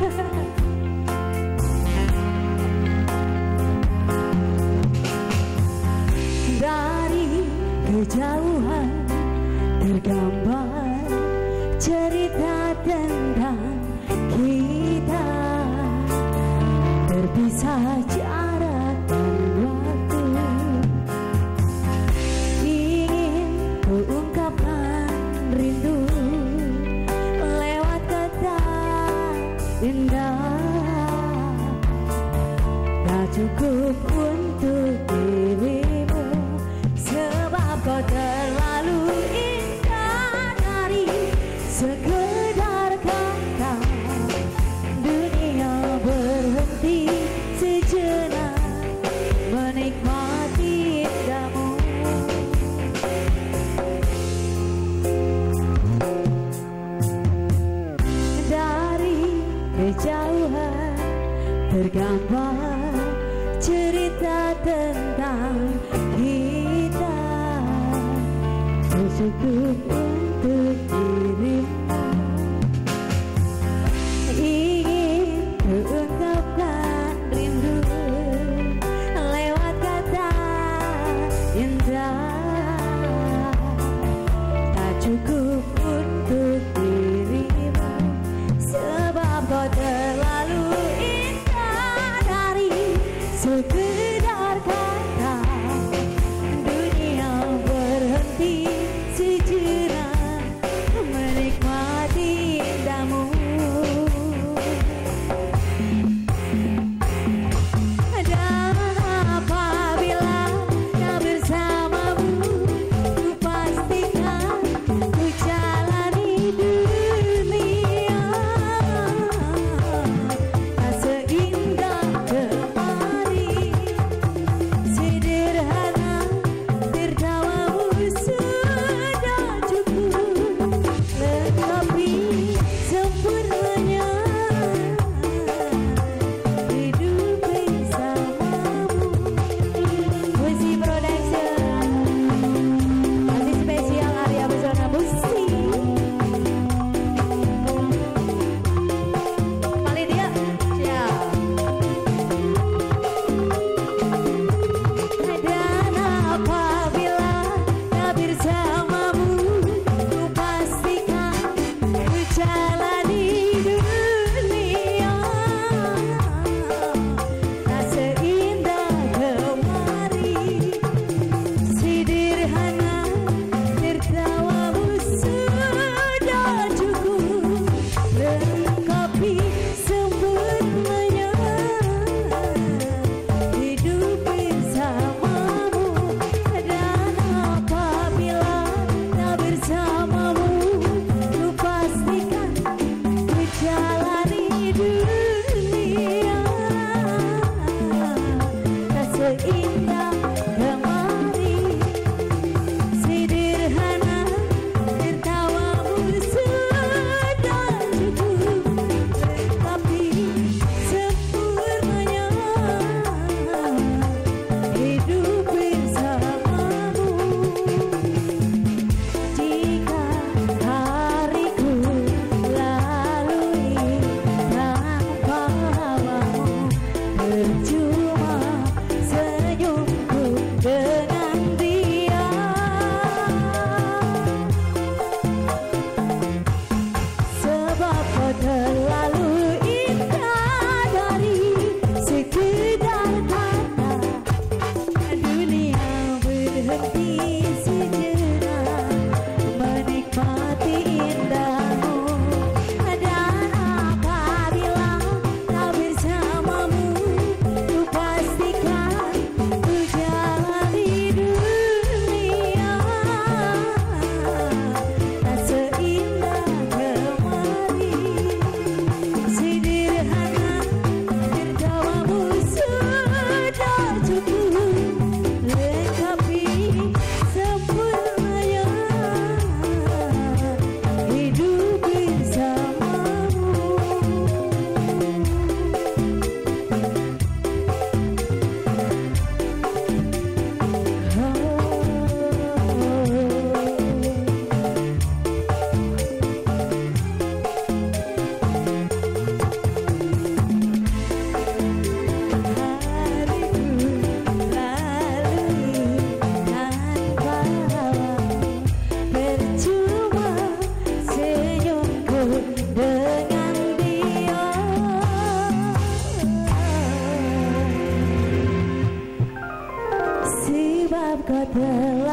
Dari kejauhan tergambar cerita tentang kita, terpisah jarak dan waktu. Ingin ku ungkapkan rindu lewat kata indah, tak cukup untuk dirimu sebab kau terlalu indah. Dari sekedar kata dunia berhenti sejenak menikmati indahmu. Dari kejauhan tergambar cerita tentang kita, cukup untuk dirimu. Ingin ku ungkapkan rindu lewat kata indah, tak cukup untuk dirimu sebab kau terlalu indah. Dari sekedar kata dunia berhenti sejenak menikmati indahmu. Dan apabila kau bersamamu, ku pastikan ku jalani dunia tak seindah kemarin.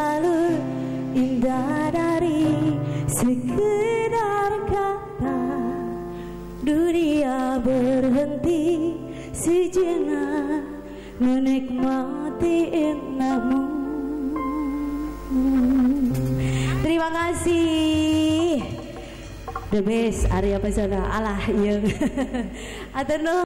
selalu indah dari sekedar kata. Dunia berhenti sejenak menikmati indahmu. Terima kasih. The best Arya Pesona. Alah, iya. Atur nuhun.